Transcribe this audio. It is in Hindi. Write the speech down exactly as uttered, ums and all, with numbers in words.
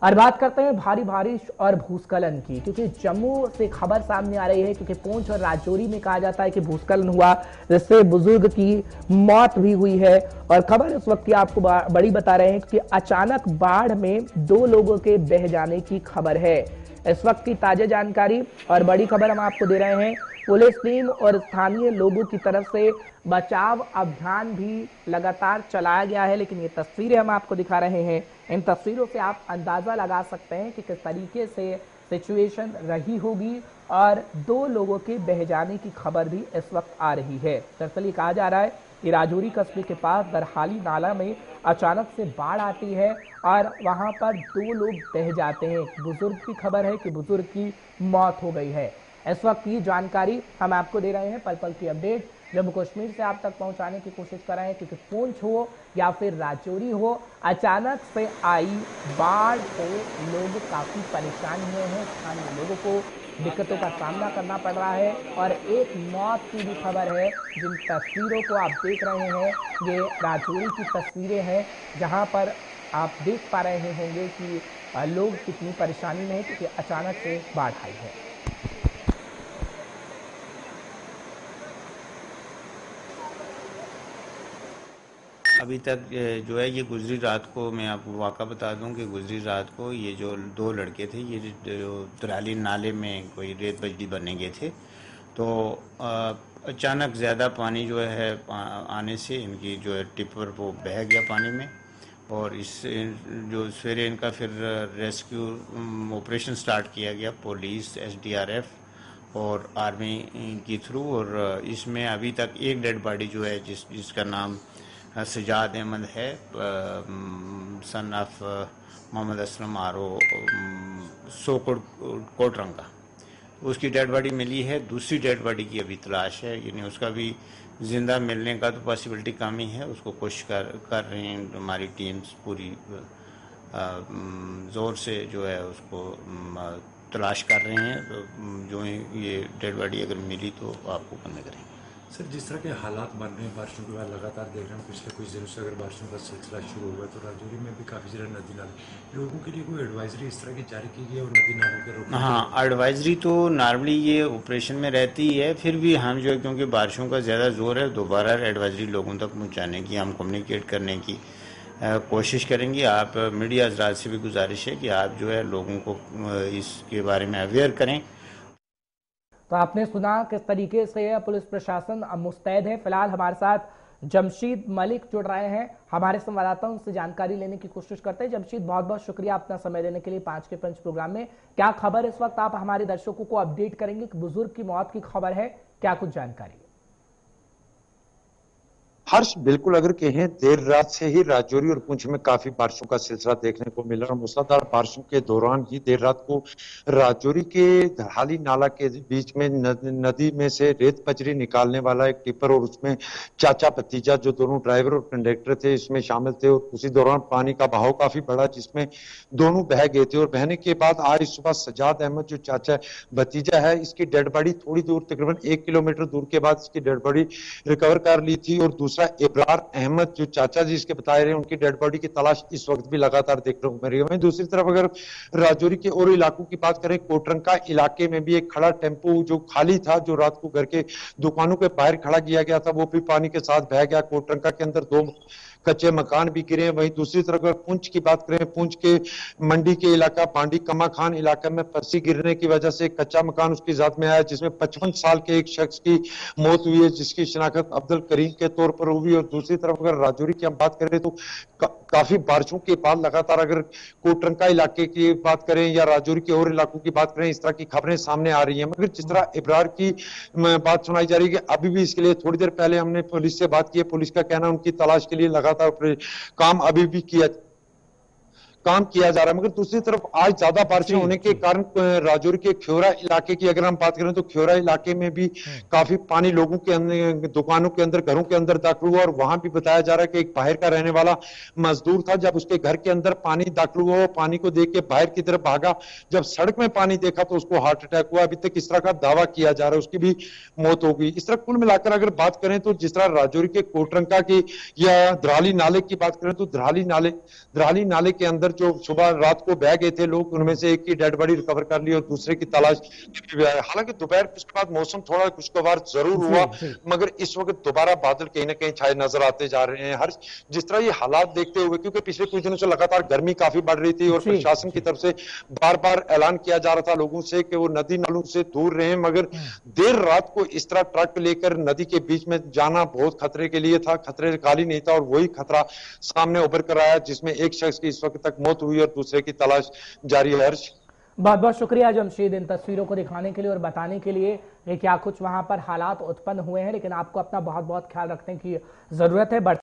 और बात करते हैं भारी बारिश और भूस्खलन की, क्योंकि जम्मू से खबर सामने आ रही है, क्योंकि पुंछ और राजौरी में कहा जाता है कि भूस्खलन हुआ जिससे बुजुर्ग की मौत भी हुई है। और खबर इस वक्त की आपको बड़ी बता रहे हैं कि अचानक बाढ़ में दो लोगों के बह जाने की खबर है। इस वक्त की ताजा जानकारी और बड़ी खबर हम आपको दे रहे हैं। पुलिस टीम और स्थानीय लोगों की तरफ से बचाव अभियान भी लगातार चलाया गया है, लेकिन ये तस्वीरें हम आपको दिखा रहे हैं। इन तस्वीरों से आप अंदाजा लगा सकते हैं कि किस तरीके से सिचुएशन रही होगी और दो लोगों के बह जाने की खबर भी इस वक्त आ रही है। दरअसल कहा जा रहा है कि राजौरी कस्बे के पास दरहाली नाला में अचानक से बाढ़ आती है और वहां पर दो लोग बह जाते हैं। बुजुर्ग की खबर है कि बुजुर्ग की मौत हो गई है। इस वक्त की जानकारी हम आपको दे रहे हैं, पल पल की अपडेट जम्मू कश्मीर से आप तक पहुंचाने की कोशिश कर रहे हैं, क्योंकि पुंछ हो या फिर राजौरी हो, अचानक से आई बाढ़ से लोग काफी परेशान हुए हैं। स्थानीय लोगों को दिक्कतों का सामना करना पड़ रहा है और एक मौत की भी खबर है। जिन तस्वीरों को आप देख रहे हैं ये राजौरी की तस्वीरें हैं, जहां पर आप देख पा रहे होंगे कि लोग कितनी परेशानी में है, क्योंकि अचानक से बाढ़ आई है। अभी तक जो है ये गुजरी रात को, मैं आपको वाक़ा बता दूं कि गुजरी रात को ये जो दो लड़के थे, ये जो दराली नाले में कोई रेत बजरी बनने गए थे, तो अचानक ज़्यादा पानी जो है आने से इनकी जो है टिपर वो बह गया पानी में। और इस जो सवेरे इनका फिर रेस्क्यू ऑपरेशन स्टार्ट किया गया, police, S D R F और आर्मी की थ्रू। और इसमें अभी तक एक डेड बॉडी जो है जिस जिसका नाम सजाद अहमद है, सन ऑफ मोहम्मद असलम आरो सोकोट कोटरंगा, उसकी डेड बॉडी मिली है। दूसरी डेड बॉडी की अभी तलाश है, यानी उसका भी जिंदा मिलने का तो पॉसिबिलिटी कम ही है। उसको कोशिश कर कर रहे हैं हमारी टीम्स पूरी ज़ोर से जो है उसको तलाश कर रहे हैं। तो जो ये डेड बॉडी अगर मिली तो आपको करने करेंगे। सर, जिस तरह के हालात बन रहे हैं बारिशों के बाद, लगातार देख रहे हैं पिछले कुछ दिनों से अगर बारिशों का सिलसिला शुरू हुआ, तो राजौरी में भी काफ़ी सारे नदी नाले, लोगों के लिए कोई एडवाइजरी इस तरह की जारी की गई है और नदी नालों के रोकने? हाँ, एडवाइजरी तो नॉर्मली ये ऑपरेशन में रहती है, फिर भी हम जो है क्योंकि बारिशों का ज़्यादा जोर है, दोबारा एडवाइजरी लोगों तक पहुँचाने की, हम कम्युनिकेट करने की कोशिश करेंगे। आप मीडिया हजरात से भी गुजारिश है कि आप जो है लोगों को इसके बारे में अवेयर करें। तो आपने सुना किस तरीके से पुलिस प्रशासन मुस्तैद है। फिलहाल हमारे साथ जमशीद मलिक जुड़ रहे हैं, हमारे संवाददाता, उनसे जानकारी लेने की कोशिश करते हैं। जमशीद, बहुत बहुत शुक्रिया अपना समय देने के लिए पांच के पंच प्रोग्राम में। क्या खबर इस वक्त आप हमारे दर्शकों को अपडेट करेंगे? बुजुर्ग की मौत की खबर है, क्या कुछ जानकारी? हर्ष, बिल्कुल अगर कहें देर रात से ही राजौरी और पुंछ में काफी बारिशों का सिलसिला देखने को मिला और मूसलाधार बारिशों के दौरान ही देर रात को राजौरी के दरहाली नाला के बीच में नदी में से रेत बजरी निकालने वाला एक टिपर और उसमें चाचा भतीजा जो दोनों ड्राइवर और कंडक्टर थे इसमें शामिल थे। और उसी दौरान पानी का बहाव काफी बढ़ा जिसमें दोनों बह गए थे। और बहने के बाद आज सुबह सजाद अहमद जो चाचा भतीजा है, इसकी डेड बॉडी थोड़ी दूर, तकरीबन एक किलोमीटर दूर के बाद इसकी डेड बॉडी रिकवर कर ली थी। और दूसरा इब्रार अहमद जो चाचा जी इसके बताए रहे, उनकी डेड बॉडी की तलाश इस वक्त भी लगातार देखने को मिल रही है। दूसरी तरफ अगर राजौरी के और इलाकों की बात करें, कोटरंका इलाके में भी एक खड़ा टेम्पो जो खाली था, जो रात को घर के दुकानों के बाहर खड़ा किया गया था, वो भी पानी के साथ बह गया। कोटरंका के अंदर दो कच्चे मकान भी गिरे हैं। वहीं दूसरी तरफ अगर पुंछ की बात करें, पुंछ के मंडी के इलाका पांडी कमा खान इलाके में पस्सी गिरने की वजह से कच्चा मकान उसकी जात में आया, जिसमें पचपन साल के एक शख्स की मौत हुई है, जिसकी शिनाख्त अब्दुल करीम के तौर पर हुई। और दूसरी तरफ अगर राजौरी की हम बात करें तो का, काफी बारिशों के बाद लगातार अगर कोटरंका इलाके की बात करें या राजौरी के और इलाकों की बात करें, इस तरह की खबरें सामने आ रही है। मगर जिस तरह इब्रार की बात सुनाई जा रही है कि अभी भी इसके लिए थोड़ी देर पहले हमने पुलिस से बात की है, पुलिस का कहना उनकी तलाश के लिए लगातार काम अभी भी किया काम किया जा रहा है। मगर दूसरी तरफ आज ज्यादा बारिशें होने के कारण राजौरी के ख्योरा इलाके की अगर हम बात करें तो ख्योरा इलाके में भी काफी पानी लोगों के अंदर, दुकानों के अंदर, घरों के अंदर दाखिल हुआ। और वहां भी बताया जा रहा है कि एक बाहर का रहने वाला मजदूर था, जब उसके घर के अंदर पानी दाखिल हुआ, वो पानी को देख के बाहर की तरफ भागा, जब सड़क में पानी देखा तो उसको हार्ट अटैक हुआ। अभी तक इस तरह का दावा किया जा रहा है, उसकी भी मौत हो गई। इस तरह कुल मिलाकर अगर बात करें तो जिस तरह राजौरी के कोटरंका की या दराली नाले की बात करें तो दराली नाले दराली नाले के अंदर जो सुबह रात को बह गए थे लोग, उनमें से एक की डेड बॉडी रिकवर कर ली और दूसरे की तलाश। हालांकि दोपहर के बाद मौसम थोड़ा खुशगवार जरूर हुआ, मगर इस वक्त दोबारा बादल कहीं ना कहीं छाए नजर आते जा रहे हैं। हर जिस तरह ये हालात देखते हुए, क्योंकि पिछले कुछ दिनों से लगातार गर्मी काफी बढ़ रही थी और प्रशासन की तरफ से बार बार ऐलान किया जा रहा था लोगों से कि वो नदी नालों से दूर रहें, मगर देर रात को इस तरह ट्रक लेकर नदी के बीच में जाना बहुत खतरे के लिए था। खतरे खाली नहीं था और वही खतरा सामने उभर कर आया, जिसमें एक शख्स की इस वक्त तक मौत हुई और दूसरे की तलाश जारी है। हर्ष, बहुत बहुत शुक्रिया जमशेद इन तस्वीरों को दिखाने के लिए और बताने के लिए कि क्या कुछ वहां पर हालात उत्पन्न हुए हैं। लेकिन आपको अपना बहुत बहुत ख्याल रखने की जरूरत है।